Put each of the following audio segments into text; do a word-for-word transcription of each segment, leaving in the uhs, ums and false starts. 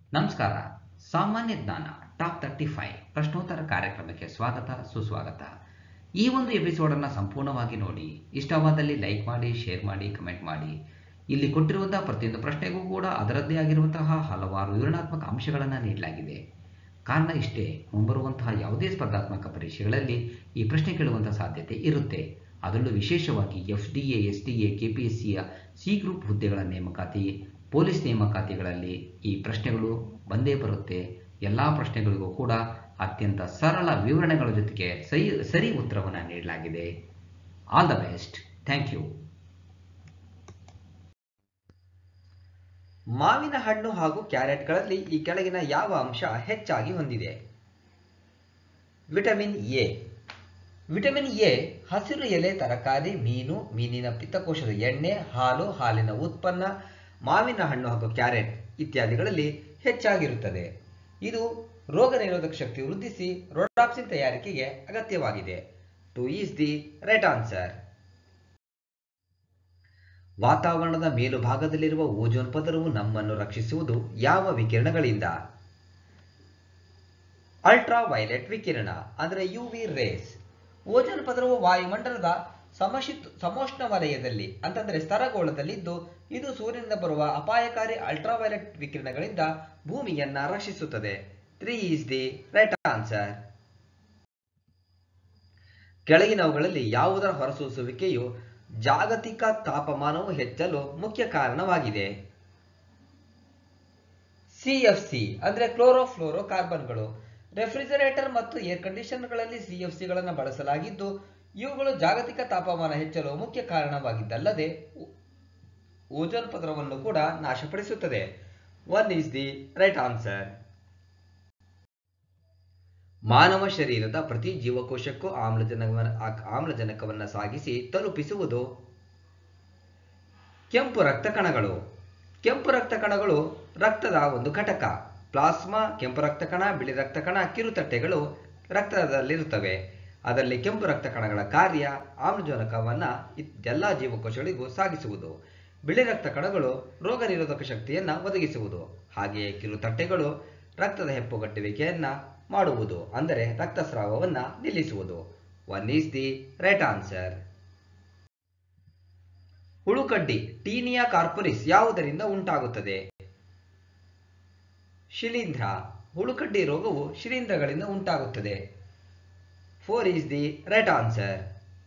ನಮಸ್ಕಾರ. ಸಾಮಾನ್ಯ ಜ್ಞಾನ ಟಾಪ್ ತರ್ಟಿ ಫೈವ್ ಪ್ರಶ್ನೋತ್ತರ ಕಾರ್ಯಕ್ರಮಕ್ಕೆ ಸ್ವಾಗತ ಸುಸ್ವಾಗತ. ಈ ಒಂದು ಎಪಿಸೋಡನ್ನು ಸಂಪೂರ್ಣವಾಗಿ ನೋಡಿ. ಇಷ್ಟವಾದಲ್ಲಿ ಲೈಕ್ ಮಾಡಿ, ಶೇರ್ ಮಾಡಿ, ಕಮೆಂಟ್ ಮಾಡಿ. ಇಲ್ಲಿ ಕೊಟ್ಟಿರುವಂತಹ ಪ್ರತಿಯೊಂದು ಪ್ರಶ್ನೆಗೂ ಕೂಡ ಅದರದ್ದೇ ಆಗಿರುವಂತಹ ಹಲವಾರು ವಿವರಣಾತ್ಮಕ ಅಂಶಗಳನ್ನು ನೀಡಲಾಗಿದೆ. ಕಾರಣ ಇಷ್ಟೇ, ಮುಂಬರುವಂತಹ ಯಾವುದೇ ಸ್ಪರ್ಧಾತ್ಮಕ ಪರೀಕ್ಷೆಗಳಲ್ಲಿ ಈ ಪ್ರಶ್ನೆ ಕೇಳುವಂತಹ ಸಾಧ್ಯತೆ ಇರುತ್ತೆ. ಅದರಲ್ಲೂ ವಿಶೇಷವಾಗಿ F D A, S D A, K P S C C group ಹುದ್ದೆಗಳ ನೇಮಕಾತಿ, ಪೊಲೀಸ್ ನೇಮಕಾತಿಗಳಲ್ಲಿ ಈ ಪ್ರಶ್ನೆಗಳು ಬಂದೇ ಬರುತ್ತೆ. ಎಲ್ಲ ಪ್ರಶ್ನೆಗಳಿಗೂ ಕೂಡ ಅತ್ಯಂತ ಸರಳ ವಿವರಣೆಗಳ ಜೊತೆಗೆ ಸರಿ ಸರಿ ಉತ್ತರವನ್ನು ನೀಡಲಾಗಿದೆ. All the best. Thank you. ಮಾವಿನ ಹಣ್ಣು ಹಾಗೂ ಕ್ಯಾರೆಟ್ಗಳಲ್ಲಿ ಈ ಕೆಳಗಿನ ಯಾವ ಅಂಶ ಹೆಚ್ಚಾಗಿ ಹೊಂದಿದೆ? Vitamin A. ವಿಟಮಿನ್ ಎ ಹಸಿರು ಎಲೆ, ತರಕಾರಿ, ಮೀನು, ಮೀನಿನ ಪಿತ್ತಕೋಶದ ಎಣ್ಣೆ, ಹಾಲು, ಹಾಲಿನ ಉತ್ಪನ್ನ, ಮಾವಿನ ಹಣ್ಣು ಹಾಗೂ ಕ್ಯಾರೆಟ್ ಇತ್ಯಾದಿಗಳಲ್ಲಿ ಹೆಚ್ಚಾಗಿರುತ್ತದೆ. ಇದು ರೋಗ ನಿರೋಧಕ ಶಕ್ತಿ ವೃದ್ಧಿಸಿ ರೋಡಾಪ್ಸಿನ್ ತಯಾರಿಕೆಗೆ ಅಗತ್ಯವಾಗಿದೆ. Two is the right answer. ವಾತಾವರಣದ ಮೇಲುಭಾಗದಲ್ಲಿರುವ ಓಜೋನ್ ಪದರವು ನಮ್ಮನ್ನು ರಕ್ಷಿಸುವುದು ಯಾವ ವಿಕಿರಣಗಳಿಂದ? ಅಲ್ಟ್ರಾ ವೈಲೆಟ್ ವಿಕಿರಣ ಅಂದರೆ ಯು ವಿ ರೇಸ್. ಓಜೋನ್ ಪದರವು ವಾಯುಮಂಡಲದ ಸಮಶೀತ ಸಮೋಷ್ಣ ವಲಯದಲ್ಲಿ ಅಂತಂದ್ರೆ ಸ್ತರಗೋಳದಲ್ಲಿದ್ದು ಇದು ಸೂರ್ಯನಿಂದ ಬರುವ ಅಪಾಯಕಾರಿ ಅಲ್ಟ್ರಾವೈಲೆಟ್ ವಿಕಿರಣಗಳಿಂದ ಭೂಮಿಯನ್ನ ರಕ್ಷಿಸುತ್ತದೆ. Three is the right answer. ಕೆಳಗಿನವುಗಳಲ್ಲಿ ಯಾವುದರ ಹೊರಸೂಸುವಿಕೆಯು ಜಾಗತಿಕ ತಾಪಮಾನವು ಹೆಚ್ಚಲು ಮುಖ್ಯ ಕಾರಣವಾಗಿದೆ? ಸಿ ಎಫ್ ಸಿ ಅಂದ್ರೆ ಕ್ಲೋರೋಫ್ಲೋರೋ ಕಾರ್ಬನ್ಗಳು. ರೆಫ್ರಿಜರೇಟರ್ ಮತ್ತು ಏರ್ ಕಂಡೀಷನರ್ಗಳಲ್ಲಿ ಸಿ ಎಫ್ ಸಿಗಳನ್ನು ಬಳಸಲಾಗಿದ್ದು ಇವುಗಳು ಜಾಗತಿಕ ತಾಪಮಾನ ಹೆಚ್ಚಲು ಮುಖ್ಯ ಕಾರಣವಾಗಿದ್ದಲ್ಲದೆ ಓಜೋನ್ ಪದರವನ್ನು ಕೂಡ ನಾಶಪಡಿಸುತ್ತದೆ. One is the right answer. ಮಾನವ ಶರೀರದ ಪ್ರತಿ ಜೀವಕೋಶಕ್ಕೂ ಆಮ್ಲಜನಕವನ್ನು ಆಮ್ಲಜನಕವನ್ನು ಸಾಗಿಸಿ ತಲುಪಿಸುವುದು? ಕೆಂಪು ರಕ್ತ ಕಣಗಳು. ಕೆಂಪು ರಕ್ತ ಕಣಗಳು ರಕ್ತದ ಒಂದು ಘಟಕ. ಪ್ಲಾಸ್ಮಾ, ಕೆಂಪು ರಕ್ತ ಕಣ, ಬಿಳಿ ರಕ್ತ ಕಣ, ಕಿರುತಟ್ಟೆಗಳು ರಕ್ತದಲ್ಲಿರುತ್ತವೆ. ಅದರಲ್ಲಿ ಕೆಂಪು ರಕ್ತ ಕಣಗಳ ಕಾರ್ಯ ಆಮ್ಲಜನಕವನ್ನ ಎಲ್ಲ ಜೀವಕೋಶಗಳಿಗೂ ಸಾಗಿಸುವುದು. ಬಿಳಿ ರಕ್ತ ಕಣಗಳು ರೋಗ ನಿರೋಧಕ ಶಕ್ತಿಯನ್ನ ಒದಗಿಸುವುದು. ಹಾಗೆಯೇ ಕಿರುತಟ್ಟೆಗಳು ರಕ್ತದ ಹೆಪ್ಪುಗಟ್ಟುವಿಕೆಯನ್ನ ಮಾಡುವುದು, ಅಂದರೆ ರಕ್ತಸ್ರಾವವನ್ನ ನಿಲ್ಲಿಸುವುದು. One is the right answer. ಹುಳುಕಡ್ಡಿ ಟೀನಿಯಾ ಕಾರ್ಪೊರಿಸ್ ಯಾವುದರಿಂದ ಉಂಟಾಗುತ್ತದೆ? ಶಿಲೀಂಧ್ರ. ಹುಳುಕಡ್ಡಿ ರೋಗವು ಶಿಲೀಂಧ್ರಗಳಿಂದ ಉಂಟಾಗುತ್ತದೆ. Four is the right answer.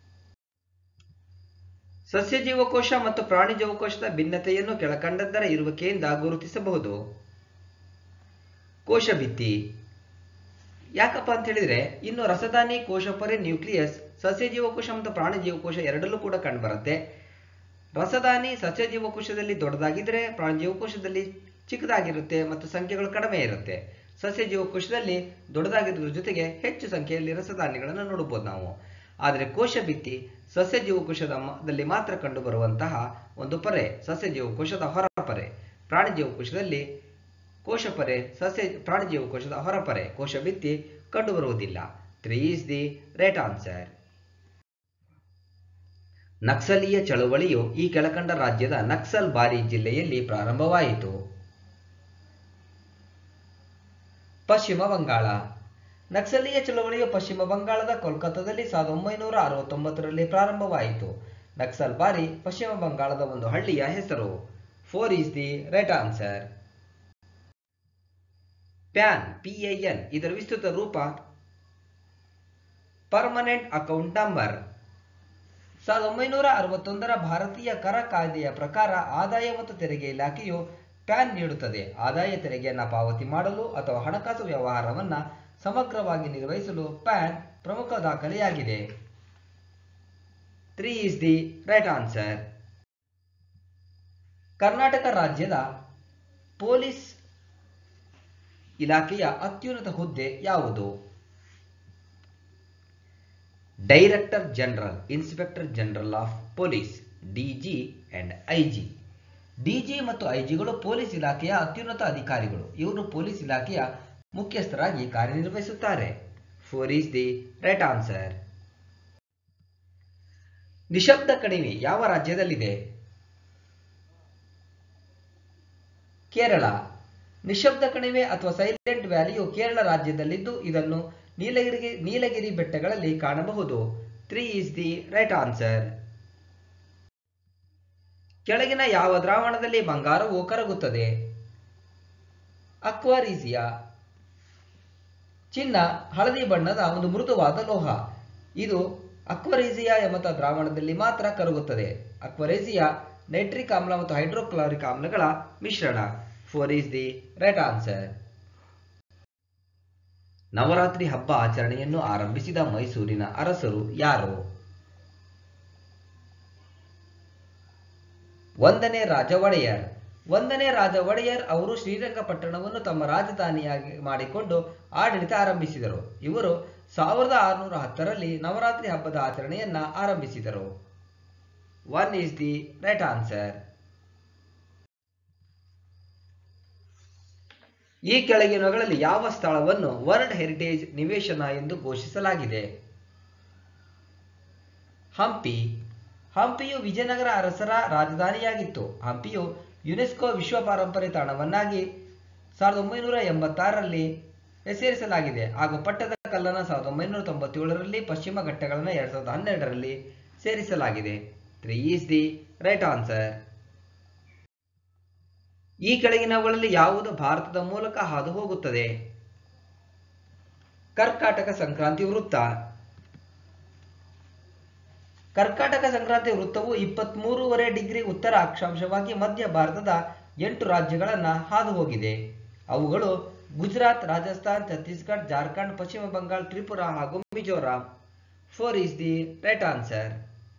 ಸಸ್ಯ ಜೀವಕೋಶ ಮತ್ತು ಪ್ರಾಣಿ ಜೀವಕೋಶದ ಭಿನ್ನತೆಯನ್ನು ಕೆಳಕಂಡದ್ದರ ಇರುವಿಕೆಯಿಂದ ಗುರುತಿಸಬಹುದು? ಕೋಶಭಿತ್ತಿ. ಯಾಕಪ್ಪ ಅಂತ ಹೇಳಿದ್ರೆ ಇನ್ನು ರಸದಾನಿ, ಕೋಶಪೊರೆ, ನ್ಯೂಕ್ಲಿಯಸ್ ಸಸ್ಯ ಜೀವಕೋಶ ಮತ್ತು ಪ್ರಾಣಿ ಜೀವಕೋಶ ಎರಡಲ್ಲೂ ಕೂಡ ಕಂಡುಬರುತ್ತೆ. ರಸದಾನಿ ಸಸ್ಯ ಜೀವಕೋಶದಲ್ಲಿ ದೊಡ್ಡದಾಗಿದ್ದರೆ ಪ್ರಾಣಿ ಜೀವಕೋಶದಲ್ಲಿ ಚಿಕ್ಕದಾಗಿರುತ್ತೆ ಮತ್ತು ಸಂಖ್ಯೆಗಳು ಕಡಿಮೆ ಇರುತ್ತೆ. ಸಸ್ಯ ಜೀವಕೋಶದಲ್ಲಿ ದೊಡ್ಡದಾಗಿರೋದ್ರ ಜೊತೆಗೆ ಹೆಚ್ಚು ಸಂಖ್ಯೆಯಲ್ಲಿ ರಸದಾನಿಗಳನ್ನು ನೋಡಬಹುದು ನಾವು. ಆದರೆ ಕೋಶಭಿತ್ತಿ ಸಸ್ಯ ಜೀವಕೋಶದಲ್ಲಿ ಮಾತ್ರ ಕಂಡುಬರುವಂತಹ ಒಂದು ಪೊರೆ, ಸಸ್ಯ ಜೀವಕೋಶದ ಹೊರಪೊರೆ. ಪ್ರಾಣಿ ಜೀವಕೋಶದಲ್ಲಿ ಕೋಶಪೊರೆ, ಸಸ್ಯ ಪ್ರಾಣಿ ಜೀವಕೋಶದ ಹೊರಪೊರೆ, ಕೋಶಭಿತ್ತಿ ಕಂಡುಬರುವುದಿಲ್ಲ. Three is the right answer. ನಕ್ಸಲೀಯ ಚಳವಳಿಯು ಈ ಕೆಳಕಂಡ ರಾಜ್ಯದ ನಕ್ಸಲ್ ಬಾರಿ ಜಿಲ್ಲೆಯಲ್ಲಿ ಪ್ರಾರಂಭವಾಯಿತು? ಪಶ್ಚಿಮ ಬಂಗಾಳ. ನಕ್ಸಲೀಯ ಚಳವಳಿಯು ಪಶ್ಚಿಮ ಬಂಗಾಳದ ಕೋಲ್ಕತ್ತಾದಲ್ಲಿ ಸಾವಿರದ ಒಂಬೈನೂರ ಅರವತ್ತೊಂಬತ್ತರಲ್ಲಿ ಪ್ರಾರಂಭವಾಯಿತು. ನಕ್ಸಲ್ ಬಾರಿ ಪಶ್ಚಿಮ ಬಂಗಾಳದ ಒಂದು ಹಳ್ಳಿಯ ಹೆಸರು. Four is the right answer. PAN P A N ಇದರ ವಿಸ್ತೃತ ರೂಪ? Permanent account number. ಸಾವಿರದ ಒಂಬೈನೂರ ಅರವತ್ತೊಂದರ ಭಾರತೀಯ ಕರ ಕಾಯ್ದೆಯ ಪ್ರಕಾರ ಆದಾಯ ಮತ್ತು ತೆರಿಗೆ ಇಲಾಖೆಯು ಪ್ಯಾನ್ ನೀಡುತ್ತದೆ. ಆದಾಯ ತೆರಿಗೆಯನ್ನು ಪಾವತಿ ಮಾಡಲು ಅಥವಾ ಹಣಕಾಸು ವ್ಯವಹಾರವನ್ನ ಸಮಗ್ರವಾಗಿ ನಿರ್ವಹಿಸಲು ಪ್ಯಾನ್ ಪ್ರಮುಖ ದಾಖಲೆಯಾಗಿದೆ. Three is the right answer. Karnataka ರಾಜ್ಯದ ಪೊಲೀಸ್ ಇಲಾಖೆಯ ಅತ್ಯುನ್ನತ ಹುದ್ದೆ ಯಾವುದು? Director general, inspector general of police, DG and IG. DG ಮತ್ತು ಐಜಿಗಳು ಪೊಲೀಸ್ ಇಲಾಖೆಯ ಅತ್ಯುನ್ನತ ಅಧಿಕಾರಿಗಳು. ಇವರು ಪೊಲೀಸ್ ಇಲಾಖೆಯ ಮುಖ್ಯಸ್ಥರಾಗಿ ಕಾರ್ಯನಿರ್ವಹಿಸುತ್ತಾರೆ. Four is the right answer. ನಿಶಬ್ದ ಕಣಿವೆ ಯಾವ ರಾಜ್ಯದಲ್ಲಿದೆ? ಕೇರಳ. ನಿಶಬ್ದ ಕಣಿವೆ ಅಥವಾ ಸೈಲೆಂಟ್ ವ್ಯಾಲಿಯು ಕೇರಳ ರಾಜ್ಯದಲ್ಲಿದ್ದು ಇದನ್ನು ನೀಲಗಿರಿ ನೀಲಗಿರಿ ಬೆಟ್ಟಗಳಲ್ಲಿ ಕಾಣಬಹುದು. Three is the right answer. ಕೆಳಗಿನ ಯಾವ ದ್ರಾವಣದಲ್ಲಿ ಬಂಗಾರವು ಕರಗುತ್ತದೆ? ಅಕ್ವಾರೀಸಿಯಾ. ಚಿನ್ನ ಹಳದಿ ಬಣ್ಣದ ಒಂದು ಮೃದುವಾದ ಲೋಹ. ಇದು ಅಕ್ವಾರೀಸಿಯಾ ಎಂಬ ದ್ರಾವಣದಲ್ಲಿ ಮಾತ್ರ ಕರಗುತ್ತದೆ. ಅಕ್ವಾರೀಸಿಯಾ ನೈಟ್ರಿಕ್ ಆಮ್ಲ ಮತ್ತು ಹೈಡ್ರೋಕ್ಲೋರಿಕ್ ಆಮ್ಲಗಳ ಮಿಶ್ರಣ. Four is the right answer. Navratri ಹಬ್ಬ ಆಚರಣೆಯನ್ನು ಆರಂಭಿಸಿದ ಮೈಸೂರಿನ ಅರಸರು ಯಾರು? ಒಂದನೇ ರಾಜ ಒಡೆಯರ್. ಒಂದನೇ ರಾಜ ಒಡೆಯರ್ ಅವರು ಶ್ರೀರಂಗಪಟ್ಟಣವನ್ನು ತಮ್ಮ ರಾಜಧಾನಿಯಾಗಿ ಮಾಡಿಕೊಂಡು ಆಡಳಿತ ಆರಂಭಿಸಿದರು. ಇವರು ಸಾವಿರದ ಆರುನೂರ ಹತ್ತರಲ್ಲಿ ನವರಾತ್ರಿ ಹಬ್ಬದ ಆಚರಣೆಯನ್ನ ಆರಂಭಿಸಿದರು. One is the right answer. ಈ ಕೆಳಗಿನವುಗಳಲ್ಲಿ ಯಾವ ಸ್ಥಳವನ್ನು ವರ್ಲ್ಡ್ ಹೆರಿಟೇಜ್ ನಿವೇಶನ ಎಂದು ಘೋಷಿಸಲಾಗಿದೆ? ಹಂಪಿ. ಹಂಪಿಯು ವಿಜಯನಗರ ಅರಸರ ರಾಜಧಾನಿಯಾಗಿತ್ತು. ಹಂಪಿಯು ಯುನೆಸ್ಕೋ ವಿಶ್ವ ಪಾರಂಪರ್ಯ ತಾಣವನ್ನಾಗಿ ಸಾವಿರದ ಒಂಬೈನೂರ ಎಂಬತ್ತಾರರಲ್ಲಿ ಸೇರಿಸಲಾಗಿದೆ ಹಾಗೂ ಪಟ್ಟದ ಕಲ್ಲನ್ನು ಸಾವಿರದ ಒಂಬೈನೂರ ತೊಂಬತ್ತೇಳರಲ್ಲಿ, ಪಶ್ಚಿಮ ಘಟ್ಟಗಳನ್ನು ಎರಡ್ ಸಾವಿರದ ಹನ್ನೆರಡರಲ್ಲಿ ಸೇರಿಸಲಾಗಿದೆ. Three is the right answer. ಈ ಕೆಳಗಿನವುಗಳಲ್ಲಿ ಯಾವುದು ಭಾರತದ ಮೂಲಕ ಹಾದು ಹೋಗುತ್ತದೆ? ಕರ್ಕಾಟಕ ಸಂಕ್ರಾಂತಿ ವೃತ್ತ. ಕರ್ಕಾಟಕ ಸಂಕ್ರಾಂತಿ ವೃತ್ತವು ಇಪ್ಪತ್ತ್ ಮೂರುವರೆ ಡಿಗ್ರಿ ಉತ್ತರ ಅಕ್ಷಾಂಶವಾಗಿ ಮಧ್ಯ ಭಾರತದ ಎಂಟು ರಾಜ್ಯಗಳನ್ನ ಹಾದು ಹೋಗಿದೆ. ಅವುಗಳು ಗುಜರಾತ್, ರಾಜಸ್ಥಾನ್, ಛತ್ತೀಸ್ಗಢ, ಜಾರ್ಖಂಡ್, ಪಶ್ಚಿಮ ಬಂಗಾಳ, ತ್ರಿಪುರಾ ಹಾಗೂ Mizoram. Four is the right answer.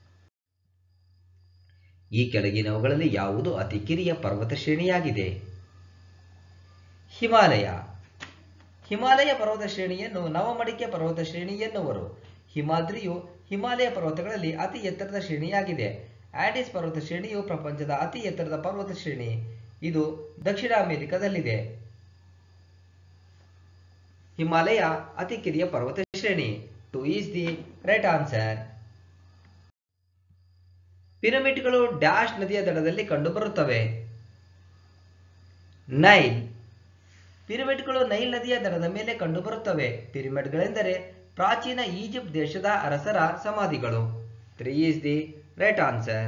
ಈ ಕೆಳಗಿನವುಗಳಲ್ಲಿ ಯಾವುದು ಅತಿ ಕಿರಿಯ ಪರ್ವತ ಶ್ರೇಣಿಯಾಗಿದೆ? ಹಿಮಾಲಯ. ಹಿಮಾಲಯ ಪರ್ವತ ಶ್ರೇಣಿಯನ್ನು ನವಮಡಿಕೆ ಪರ್ವತ ಶ್ರೇಣಿ ಎನ್ನುವರು. ಹಿಮಾದ್ರಿಯು ಹಿಮಾಲಯ ಪರ್ವತಗಳಲ್ಲಿ ಅತಿ ಎತ್ತರದ ಶ್ರೇಣಿಯಾಗಿದೆ. ಆಂಡೀಸ್ ಪರ್ವತ ಶ್ರೇಣಿಯು ಪ್ರಪಂಚದ ಅತಿ ಎತ್ತರದ ಪರ್ವತ ಶ್ರೇಣಿ. ಇದು ದಕ್ಷಿಣ ಅಮೆರಿಕದಲ್ಲಿದೆ. ಹಿಮಾಲಯ ಅತಿ ಕಿರಿಯ ಪರ್ವತ ಶ್ರೇಣಿ. Two is the right answer. ಪಿರಮಿಡ್ಗಳು ಡ್ಯಾಶ್ ನದಿಯ ದಡದಲ್ಲಿ ಕಂಡುಬರುತ್ತವೆ? ನೈಲ್. ಪಿರಮಿಡ್ಗಳು ನೈಲ್ ನದಿಯ ದಡದ ಮೇಲೆ ಕಂಡುಬರುತ್ತವೆ. ಪಿರಮಿಡ್ಗಳೆಂದರೆ ಪ್ರಾಚೀನ ಈಜಿಪ್ಟ್ ದೇಶದ ಅರಸರ ಸಮಾಧಿಗಳು. Three is the right answer.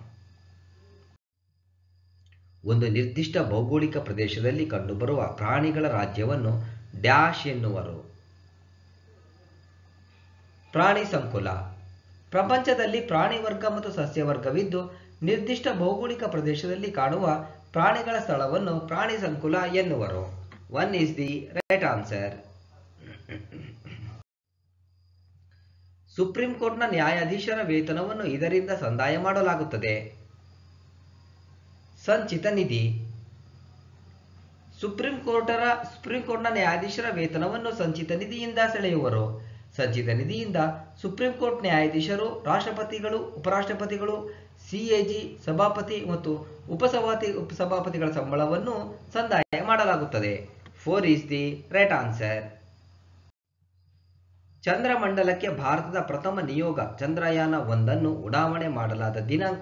ಒಂದು ನಿರ್ದಿಷ್ಟ ಭೌಗೋಳಿಕ ಪ್ರದೇಶದಲ್ಲಿ ಕಂಡುಬರುವ ಪ್ರಾಣಿಗಳ ರಾಜ್ಯವನ್ನು ಡ್ಯಾಶ್ ಎನ್ನುವರು? ಪ್ರಾಣಿ ಸಂಕುಲ. ಪ್ರಪಂಚದಲ್ಲಿ ಪ್ರಾಣಿ ವರ್ಗ ಮತ್ತು ಸಸ್ಯ ವರ್ಗವಿದ್ದು ನಿರ್ದಿಷ್ಟ ಭೌಗೋಳಿಕ ಪ್ರದೇಶದಲ್ಲಿ ಕಾಣುವ ಪ್ರಾಣಿಗಳ ಸ್ಥಳವನ್ನು ಪ್ರಾಣಿ ಸಂಕುಲ ಎನ್ನುವರು. One is the right answer. Supreme ಕೋರ್ಟ್ನ ನ್ಯಾಯಾಧೀಶರ ವೇತನವನ್ನು ಇದರಿಂದ ಸಂದಾಯ ಮಾಡಲಾಗುತ್ತದೆ? ಸಂಚಿತ ನಿಧಿ. ಸುಪ್ರೀಂ ಕೋರ್ಟರ ಸುಪ್ರೀಂ ಕೋರ್ಟ್ನ ನ್ಯಾಯಾಧೀಶರ ವೇತನವನ್ನು ಸಂಚಿತ ನಿಧಿಯಿಂದ ಸೆಳೆಯುವರು. ಸಂಚಿತ ನಿಧಿಯಿಂದ ಸುಪ್ರೀಂ ಕೋರ್ಟ್ ನ್ಯಾಯಾಧೀಶರು, ರಾಷ್ಟ್ರಪತಿಗಳು, ಉಪರಾಷ್ಟ್ರಪತಿಗಳು, ಸಿಎಜಿ, ಸಭಾಪತಿ ಮತ್ತು ಉಪಸಭಾಪತಿ ಉಪಸಭಾಪತಿಗಳ ಸಂಬಳವನ್ನು ಸಂದಾಯ ಮಾಡಲಾಗುತ್ತದೆ. Four is the right answer. ಚಂದ್ರಮಂಡಲಕ್ಕೆ ಭಾರತದ ಪ್ರಥಮ ನಿಯೋಗ ಚಂದ್ರಯಾನ ಒಂದನ್ನು ಉಡಾವಣೆ ಮಾಡಲಾದ ದಿನಾಂಕ?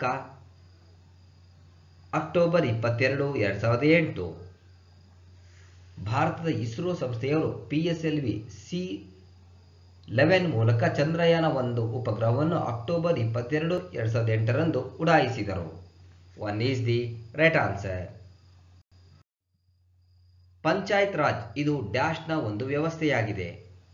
ಅಕ್ಟೋಬರ್ ಇಪ್ಪತ್ತೆರಡು ಎರಡ್ ಸಾವಿರದ ಎಂಟು. ಭಾರತದ ಇಸ್ರೋ ಸಂಸ್ಥೆಯವರು P S L V C eleven ಮೂಲಕ ಚಂದ್ರಯಾನ ಒಂದು ಉಪಗ್ರಹವನ್ನು ಅಕ್ಟೋಬರ್ ಇಪ್ಪತ್ತೆರಡು ಎರಡ್ ಸಾವಿರದ ಎಂಟರಂದು ಉಡಾಯಿಸಿದರು. One is the right answer. Panchayat raj ಇದು ಡ್ಯಾಶ್ನ ಒಂದು ವ್ಯವಸ್ಥೆಯಾಗಿದೆ?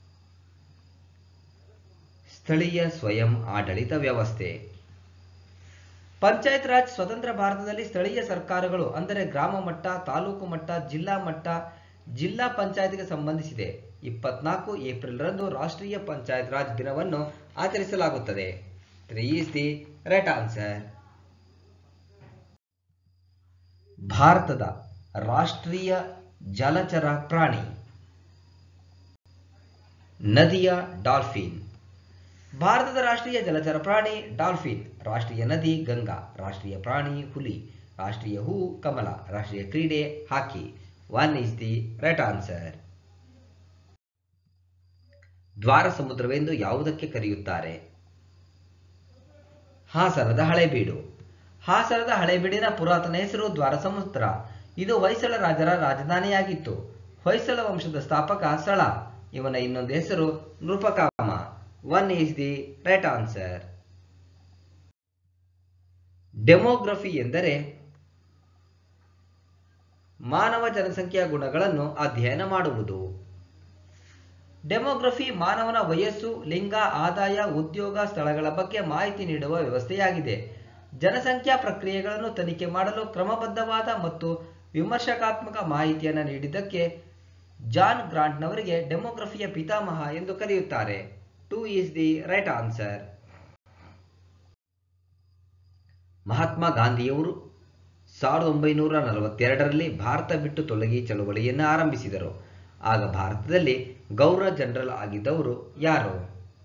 ಸ್ಥಳೀಯ ಸ್ವಯಂ ಆಡಳಿತ ವ್ಯವಸ್ಥೆ. ಪಂಚಾಯತ್ ರಾಜ್ ಸ್ವತಂತ್ರ ಭಾರತದಲ್ಲಿ ಸ್ಥಳೀಯ ಸರ್ಕಾರಗಳು ಅಂದರೆ ಗ್ರಾಮ ಮಟ್ಟ, ತಾಲೂಕು ಮಟ್ಟ, ಜಿಲ್ಲಾ ಮಟ್ಟ, ಜಿಲ್ಲಾ ಪಂಚಾಯತ್ಗೆ ಸಂಬಂಧಿಸಿದೆ. ಇಪ್ಪತ್ನಾಲ್ಕು ಏಪ್ರಿಲ್ ರಂದು ರಾಷ್ಟ್ರೀಯ ಪಂಚಾಯತ್ ರಾಜ್ ದಿನವನ್ನು ಆಚರಿಸಲಾಗುತ್ತದೆ. Three is the right answer. ಭಾರತದ ರಾಷ್ಟ್ರೀಯ ಜಲಚರ ಪ್ರಾಣಿ? ನದಿಯ ಡಾಲ್ಫಿನ್. ಭಾರತದ ರಾಷ್ಟ್ರೀಯ ಜಲಚರ ಪ್ರಾಣಿ ಡಾಲ್ಫಿನ್. ರಾಷ್ಟ್ರೀಯ ನದಿ ಗಂಗಾ. ರಾಷ್ಟ್ರೀಯ ಪ್ರಾಣಿ ಹುಲಿ. ರಾಷ್ಟ್ರೀಯ ಹೂ ಕಮಲ. ರಾಷ್ಟ್ರೀಯ ಕ್ರೀಡೆ hockey. One is the right answer. ದ್ವಾರ ಸಮುದ್ರವೆಂದು ಯಾವುದಕ್ಕೆ ಕರೆಯುತ್ತಾರೆ? ಹಾಸನದ ಹಳೆಬೀಡು. ಹಾಸನದ ಹಳೆಬೀಡಿನ ಪುರಾತನ ಹೆಸರು ದ್ವಾರ ಸಮುದ್ರ. ಇದು ಹೊಯ್ಸಳ ರಾಜರ ರಾಜಧಾನಿಯಾಗಿತ್ತು. ಹೊಯ್ಸಳ ವಂಶದ ಸ್ಥಾಪಕ ಸಳ. ಇವನ ಇನ್ನೊಂದು ಹೆಸರು Nripakama. One is the right answer. Demography ಎಂದರೆ ಮಾನವ ಜನಸಂಖ್ಯೆಯ ಗುಣಗಳನ್ನು ಅಧ್ಯಯನ ಮಾಡುವುದು. ಡೆಮೋಗ್ರಫಿ ಮಾನವನ ವಯಸ್ಸು, ಲಿಂಗ, ಆದಾಯ, ಉದ್ಯೋಗ, ಸ್ಥಳಗಳ ಬಗ್ಗೆ ಮಾಹಿತಿ ನೀಡುವ ವ್ಯವಸ್ಥೆಯಾಗಿದೆ. ಜನಸಂಖ್ಯಾ ಪ್ರಕ್ರಿಯೆಗಳನ್ನು ತನಿಖೆ ಮಾಡಲು ಕ್ರಮಬದ್ಧವಾದ ಮತ್ತು ವಿಮರ್ಶಾತ್ಮಕ ಮಾಹಿತಿಯನ್ನು ನೀಡಿದ್ದಕ್ಕೆ ಜಾನ್ ಗ್ರಾಂಟ್ನವರಿಗೆ ಡೆಮೋಗ್ರಫಿಯ ಪಿತಾಮಹ ಎಂದು ಕರೆಯುತ್ತಾರೆ. Two is the right answer. Mahatma ಗಾಂಧಿಯವರು ಸಾವಿರದ ಒಂಬೈನೂರ ನಲವತ್ತೆರಡರಲ್ಲಿ ಭಾರತ ಬಿಟ್ಟು ತೊಲಗಿ ಚಳವಳಿಯನ್ನು ಆರಂಭಿಸಿದರು. ಆಗ ಭಾರತದಲ್ಲಿ ಗವರ್ನರ್ ಜನರಲ್ ಆಗಿದ್ದವರು ಯಾರು?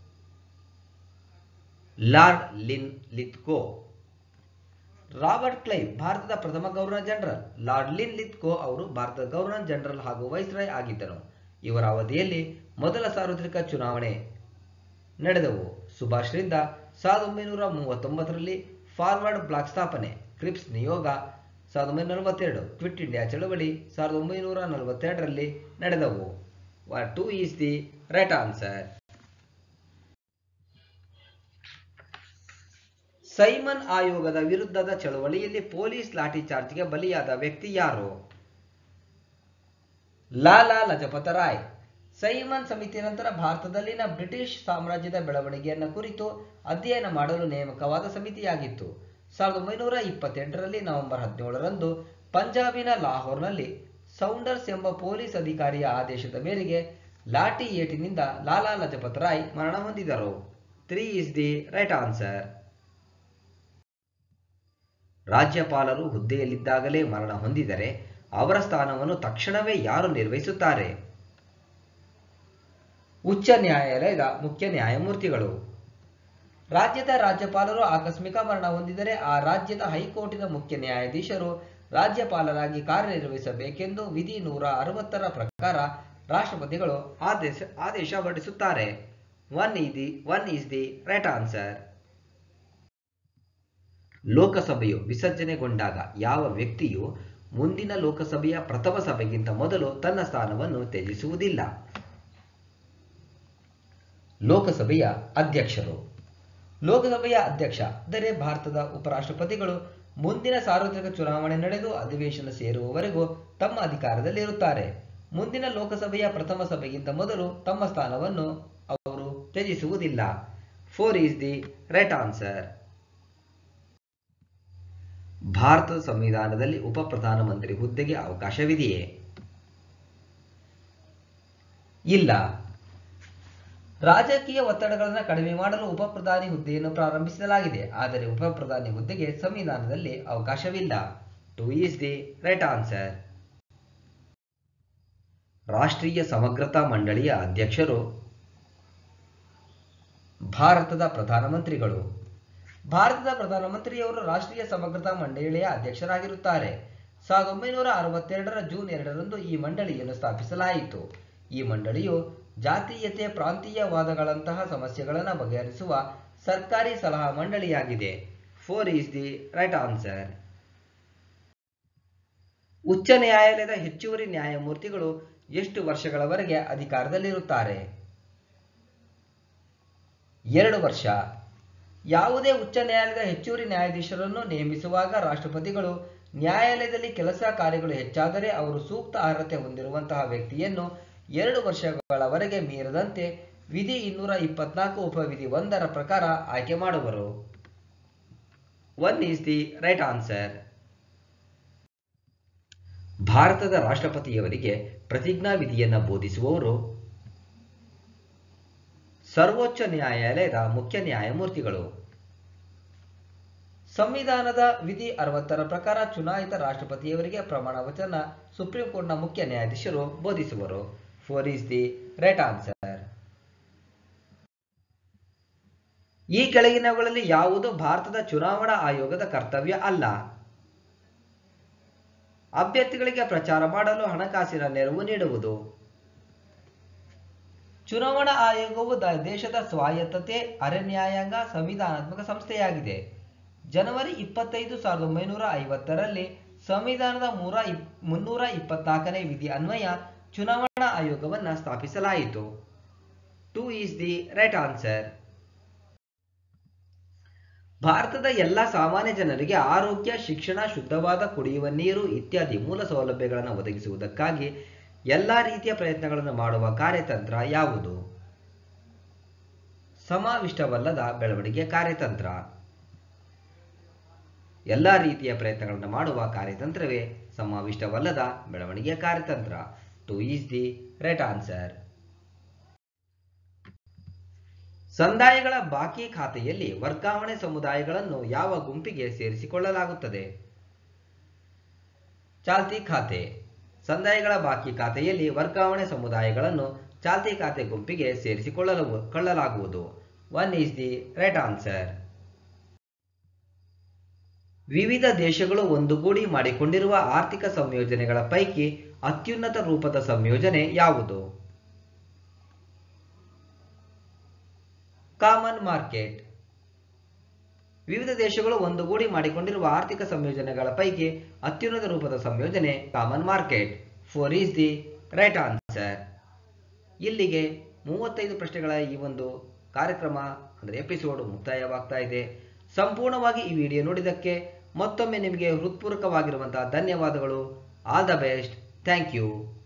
Lord Linlithgow. Robert Clive ಭಾರತದ ಪ್ರಥಮ governor general. Lord Linlithgow ಅವರು ಭಾರತದ ಗವರ್ನರ್ ಜನರಲ್ ಹಾಗೂ ವೈಸ್ರಾಯ್ ಆಗಿದ್ದರು. ಇವರ ಅವಧಿಯಲ್ಲಿ ಮೊದಲ ಸಾರ್ವತ್ರಿಕ ಚುನಾವಣೆ ನಡೆದವು. ಸುಭಾಷ್ರಿಂದ ಸಾವಿರದ ಒಂಬೈನೂರ ಮೂವತ್ತೊಂಬತ್ತರಲ್ಲಿ ಫಾರ್ವರ್ಡ್ ಬ್ಲಾಕ್ ಸ್ಥಾಪನೆ. ಕ್ರಿಪ್ಸ್ ನಿಯೋಗ ಸಾವಿರದ ಒಂಬೈನೂರ ನಲವತ್ತೆರಡು. ಕ್ವಿಟ್ ಇಂಡಿಯಾ ಚಳವಳಿ ಸಾವಿರದ ಒಂಬೈನೂರ ನಲವತ್ತೆರಡರಲ್ಲಿ ನಡೆದವು. Two is the right answer. Simon ಆಯೋಗದ ವಿರುದ್ಧದ ಚಳವಳಿಯಲ್ಲಿ ಪೊಲೀಸ್ ಲಾಠಿ ಚಾರ್ಜ್ಗೆ ಬಲಿಯಾದ ವ್ಯಕ್ತಿ ಯಾರು? ಲಾಲಾ ಲಜಪತ ರಾಯ್. ಸೈಮನ್ ಸಮಿತಿ ನಂತರ ಭಾರತದಲ್ಲಿನ ಬ್ರಿಟಿಷ್ ಸಾಮ್ರಾಜ್ಯದ ಬೆಳವಣಿಗೆಯನ್ನು ಕುರಿತು ಅಧ್ಯಯನ ಮಾಡಲು ನೇಮಕವಾದ ಸಮಿತಿಯಾಗಿತ್ತು. ಸಾವಿರದ ಒಂಬೈನೂರ ಇಪ್ಪತ್ತೆಂಟರಲ್ಲಿ ನವೆಂಬರ್ ಹದಿನೇಳರಂದು ಪಂಜಾಬಿನ ಲಾಹೋರ್ನಲ್ಲಿ ಸೌಂಡರ್ಸ್ ಎಂಬ ಪೊಲೀಸ್ ಅಧಿಕಾರಿಯ ಆದೇಶದ ಮೇರೆಗೆ ಲಾಠಿ ಏಟಿನಿಂದ ಲಾಲಾ ಲಜಪತ್ ರಾಯ್ ಮರಣ ಹೊಂದಿದರು. Three is the right answer. ರಾಜ್ಯಪಾಲರು ಹುದ್ದೆಯಲ್ಲಿದ್ದಾಗಲೇ ಮರಣ ಹೊಂದಿದರೆ ಅವರ ಸ್ಥಾನವನ್ನು ತಕ್ಷಣವೇ ಯಾರು ನಿರ್ವಹಿಸುತ್ತಾರೆ? ಉಚ್ಚ ನ್ಯಾಯಾಲಯದ ಮುಖ್ಯ ನ್ಯಾಯಮೂರ್ತಿಗಳು. ರಾಜ್ಯದ ರಾಜ್ಯಪಾಲರು ಆಕಸ್ಮಿಕ ಮರಣ ಹೊಂದಿದರೆ ಆ ರಾಜ್ಯದ ಹೈಕೋರ್ಟಿನ ಮುಖ್ಯ ನ್ಯಾಯಾಧೀಶರು ರಾಜ್ಯಪಾಲರಾಗಿ ಕಾರ್ಯನಿರ್ವಹಿಸಬೇಕೆಂದು ವಿಧಿ ನೂರ ಅರವತ್ತರ ಪ್ರಕಾರ ರಾಷ್ಟ್ರಪತಿಗಳು ಆದೇಶ ಆದೇಶ ಹೊರಡಿಸುತ್ತಾರೆ. One is the one is the right answer. ಲೋಕಸಭೆಯು ವಿಸರ್ಜನೆಗೊಂಡಾಗ ಯಾವ ವ್ಯಕ್ತಿಯು ಮುಂದಿನ ಲೋಕಸಭೆಯ ಪ್ರಥಮ ಸಭೆಗಿಂತ ಮೊದಲು ತನ್ನ ಸ್ಥಾನವನ್ನು ತ್ಯಜಿಸುವುದಿಲ್ಲ? ಲೋಕಸಭೆಯ ಅಧ್ಯಕ್ಷರು. ಲೋಕಸಭೆಯ ಅಧ್ಯಕ್ಷ ಅಂದರೆ ಭಾರತದ ಉಪರಾಷ್ಟ್ರಪತಿಗಳು ಮುಂದಿನ ಸಾರ್ವತ್ರಿಕ ಚುನಾವಣೆ ನಡೆದು ಅಧಿವೇಶನ ಸೇರುವವರೆಗೂ ತಮ್ಮ ಅಧಿಕಾರದಲ್ಲಿರುತ್ತಾರೆ. ಮುಂದಿನ ಲೋಕಸಭೆಯ ಪ್ರಥಮ ಸಭೆಗಿಂತ ಮೊದಲು ತಮ್ಮ ಸ್ಥಾನವನ್ನು ಅವರು ತ್ಯಜಿಸುವುದಿಲ್ಲ. Four is the right answer. ಭಾರತದ ಸಂವಿಧಾನದಲ್ಲಿ ಉಪ ಪ್ರಧಾನಮಂತ್ರಿ ಹುದ್ದೆಗೆ ಅವಕಾಶವಿದೆಯೇ? ಇಲ್ಲ. ರಾಜಕೀಯ ಒತ್ತಡಗಳನ್ನು ಕಡಿಮೆ ಮಾಡಲು ಉಪ ಪ್ರಧಾನಿ ಹುದ್ದೆಯನ್ನು ಪ್ರಾರಂಭಿಸಲಾಗಿದೆ. ಆದರೆ ಉಪ ಪ್ರಧಾನಿ ಹುದ್ದೆಗೆ ಸಂವಿಧಾನದಲ್ಲಿ ಅವಕಾಶವಿಲ್ಲ. Two is the right answer. ರಾಷ್ಟ್ರೀಯ ಸಮಗ್ರತಾ ಮಂಡಳಿಯ ಅಧ್ಯಕ್ಷರು ಭಾರತದ ಪ್ರಧಾನಮಂತ್ರಿಗಳು. ಭಾರತದ ಪ್ರಧಾನಮಂತ್ರಿಯವರು ರಾಷ್ಟ್ರೀಯ ಸಮಗ್ರತಾ ಮಂಡಳಿಯ ಅಧ್ಯಕ್ಷರಾಗಿರುತ್ತಾರೆ. ಸಾವಿರದ ಒಂಬೈನೂರ ಅರವತ್ತೆರಡರ ಜೂನ್ ಎರಡರಂದು ಈ ಮಂಡಳಿಯನ್ನು ಸ್ಥಾಪಿಸಲಾಯಿತು. ಈ ಮಂಡಳಿಯು ಜಾತೀಯತೆ, ಪ್ರಾಂತೀಯವಾದಗಳಂತಹ ಸಮಸ್ಯೆಗಳನ್ನು ಬಗೆಹರಿಸುವ ಸರ್ಕಾರಿ ಸಲಹಾ ಮಂಡಳಿಯಾಗಿದೆ. Four is the right answer. ಉಚ್ಚ ನ್ಯಾಯಾಲಯದ ಹೆಚ್ಚುವರಿ ನ್ಯಾಯಮೂರ್ತಿಗಳು ಎಷ್ಟು ವರ್ಷಗಳವರೆಗೆ ಅಧಿಕಾರದಲ್ಲಿರುತ್ತಾರೆ? ಎರಡು ವರ್ಷ. ಯಾವುದೇ ಉಚ್ಚ ನ್ಯಾಯಾಲಯದ ಹೆಚ್ಚುವರಿ ನ್ಯಾಯಾಧೀಶರನ್ನು ನೇಮಿಸುವಾಗ ರಾಷ್ಟ್ರಪತಿಗಳು ನ್ಯಾಯಾಲಯದಲ್ಲಿ ಕೆಲಸ ಕಾರ್ಯಗಳು ಹೆಚ್ಚಾದರೆ ಅವರು ಸೂಕ್ತ ಅರ್ಹತೆ ಹೊಂದಿರುವಂತಹ ವ್ಯಕ್ತಿಯನ್ನು ಎರಡು ವರ್ಷಗಳವರೆಗೆ ಮೀರದಂತೆ ವಿಧಿ ಇನ್ನೂರ ಇಪ್ಪತ್ನಾಲ್ಕು ಉಪವಿಧಿ ಒಂದರ ಪ್ರಕಾರ ಆಯ್ಕೆ ಮಾಡುವರು. One is the right answer. ಭಾರತದ ರಾಷ್ಟ್ರಪತಿಯವರಿಗೆ ಪ್ರತಿಜ್ಞಾ ವಿಧಿಯನ್ನು ಬೋಧಿಸುವವರು ಸರ್ವೋಚ್ಚ ನ್ಯಾಯಾಲಯದ ಮುಖ್ಯ ನ್ಯಾಯಮೂರ್ತಿಗಳು. ಸಂವಿಧಾನದ ವಿಧಿ ಅರವತ್ತರ ಪ್ರಕಾರ ಚುನಾಯಿತ ರಾಷ್ಟ್ರಪತಿಯವರಿಗೆ ಪ್ರಮಾಣ ವಚನ ಸುಪ್ರೀಂ ಕೋರ್ಟ್ನ ಮುಖ್ಯ ನ್ಯಾಯಾಧೀಶರು ಬೋಧಿಸುವರು. Four is the right answer. ಈ ಕೆಳಗಿನವುಗಳಲ್ಲಿ ಯಾವುದು ಭಾರತದ ಚುನಾವಣಾ ಆಯೋಗದ ಕರ್ತವ್ಯ ಅಲ್ಲ? ಅಭ್ಯರ್ಥಿಗಳಿಗೆ ಪ್ರಚಾರ ಮಾಡಲು ಹಣಕಾಸಿನ ನೆರವು ನೀಡುವುದು. ಚುನಾವಣಾ ಆಯೋಗವು ದೇಶದ ಸ್ವಾಯತ್ತತೆ, ಅರೆ ನ್ಯಾಯಾಂಗ, ಸಂವಿಧಾನಾತ್ಮಕ ಸಂಸ್ಥೆಯಾಗಿದೆ. ಜನವರಿ ಇಪ್ಪತ್ತೈದು ಸಾವಿರದ ಒಂಬೈನೂರ ಐವತ್ತರಲ್ಲಿ ಸಂವಿಧಾನದ ಮೂರ ಮುನ್ನೂರ ಇಪ್ಪತ್ನಾಲ್ಕನೇ ವಿಧಿ ಅನ್ವಯ ಚುನಾವಣಾ ಆಯೋಗವನ್ನು ಸ್ಥಾಪಿಸಲಾಯಿತು. Two is the right answer. ಭಾರತದ ಎಲ್ಲ ಸಾಮಾನ್ಯ ಜನರಿಗೆ ಆರೋಗ್ಯ, ಶಿಕ್ಷಣ, ಶುದ್ಧವಾದ ಕುಡಿಯುವ ನೀರು ಇತ್ಯಾದಿ ಮೂಲ ಸೌಲಭ್ಯಗಳನ್ನು ಒದಗಿಸುವುದಕ್ಕಾಗಿ ಎಲ್ಲ ರೀತಿಯ ಪ್ರಯತ್ನಗಳನ್ನು ಮಾಡುವ ಕಾರ್ಯತಂತ್ರ ಯಾವುದು? ಸಮಾವಿಷ್ಟವಲ್ಲದ ಬೆಳವಣಿಗೆ ಕಾರ್ಯತಂತ್ರ. ಎಲ್ಲ ರೀತಿಯ ಪ್ರಯತ್ನಗಳನ್ನು ಮಾಡುವ ಕಾರ್ಯತಂತ್ರವೇ ಸಮಾವಿಷ್ಟವಲ್ಲದ ಬೆಳವಣಿಗೆ ಕಾರ್ಯತಂತ್ರ. Two is the right answer. ಸಂದಾಯಗಳ ಬಾಕಿ ಖಾತೆಯಲ್ಲಿ ವರ್ಗಾವಣೆ ಸಮುದಾಯಗಳನ್ನು ಯಾವ ಗುಂಪಿಗೆ ಸೇರಿಸಿಕೊಳ್ಳಲಾಗುತ್ತದೆ? ಚಾಲ್ತಿ ಖಾತೆ. ಸಂದಾಯಗಳ ಬಾಕಿ ಖಾತೆಯಲ್ಲಿ ವರ್ಗಾವಣೆ ಸಮುದಾಯಗಳನ್ನು ಚಾಲ್ತಿ ಖಾತೆ ಗುಂಪಿಗೆ ಸೇರಿಸಿಕೊಳ್ಳಲಾಗುವುದು. One is the right answer. ವಿವಿಧ ದೇಶಗಳು ಒಂದುಗೂಡಿ ಮಾಡಿಕೊಂಡಿರುವ ಆರ್ಥಿಕ ಸಂಯೋಜನೆಗಳ ಪೈಕಿ ಅತ್ಯುನ್ನತ ರೂಪದ ಸಂಯೋಜನೆ ಯಾವುದು? Common market. ವಿವಿಧ ದೇಶಗಳು ಒಂದುಗೂಡಿ ಮಾಡಿಕೊಂಡಿರುವ ಆರ್ಥಿಕ ಸಂಯೋಜನೆಗಳ ಪೈಕಿ ಅತ್ಯುನ್ನತ ರೂಪದ ಸಂಯೋಜನೆ common market. Four is the right answer. ಇಲ್ಲಿಗೆ ಮೂವತ್ತೈದು ಪ್ರಶ್ನೆಗಳ ಈ ಒಂದು ಕಾರ್ಯಕ್ರಮ ಅಂದರೆ ಎಪಿಸೋಡ್ ಮುಕ್ತಾಯವಾಗ್ತಾ ಇದೆ. ಸಂಪೂರ್ಣವಾಗಿ ಈ ವಿಡಿಯೋ ನೋಡಿದ್ದಕ್ಕೆ ಮತ್ತೊಮ್ಮೆ ನಿಮಗೆ ಹೃತ್ಪೂರ್ವಕವಾಗಿರುವಂತಹ ಧನ್ಯವಾದಗಳು. All the best. Thank you.